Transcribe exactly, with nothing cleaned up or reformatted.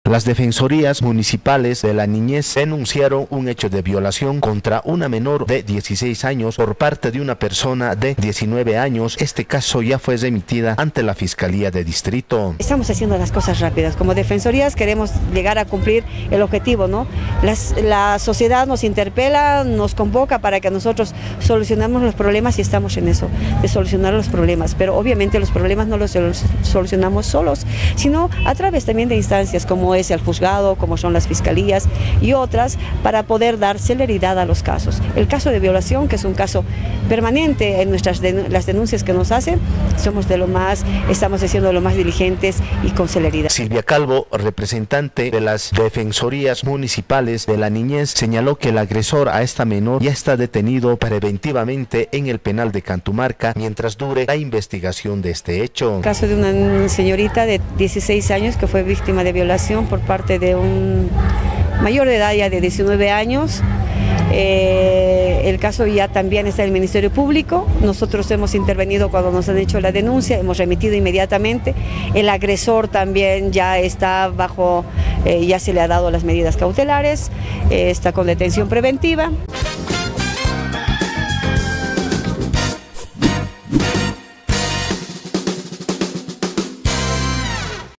Las defensorías municipales de la niñez denunciaron un hecho de violación contra una menor de dieciséis años por parte de una persona de diecinueve años. Este caso ya fue remitida ante la Fiscalía de Distrito. Estamos haciendo las cosas rápidas. Como defensorías queremos llegar a cumplir el objetivo, ¿no? Las, la sociedad nos interpela, nos convoca para que nosotros solucionemos los problemas y estamos en eso, de solucionar los problemas. Pero obviamente los problemas no los solucionamos solos, sino a través también de instancias como es el juzgado, como son las fiscalías y otras, para poder dar celeridad a los casos. El caso de violación, que es un caso permanente en nuestras den las denuncias que nos hacen, somos de lo más, estamos haciendo lo más diligentes y con celeridad. Silvia Calvo, representante de las defensorías municipales de la niñez, señaló que el agresor a esta menor ya está detenido preventivamente en el penal de Cantumarca mientras dure la investigación de este hecho. El caso de una señorita de dieciséis años que fue víctima de violación por parte de un mayor de edad, ya de diecinueve años. Eh, el caso ya también está en el Ministerio Público. Nosotros hemos intervenido cuando nos han hecho la denuncia, hemos remitido inmediatamente. El agresor también ya está bajo, eh, ya se le ha dado las medidas cautelares, eh, está con detención preventiva.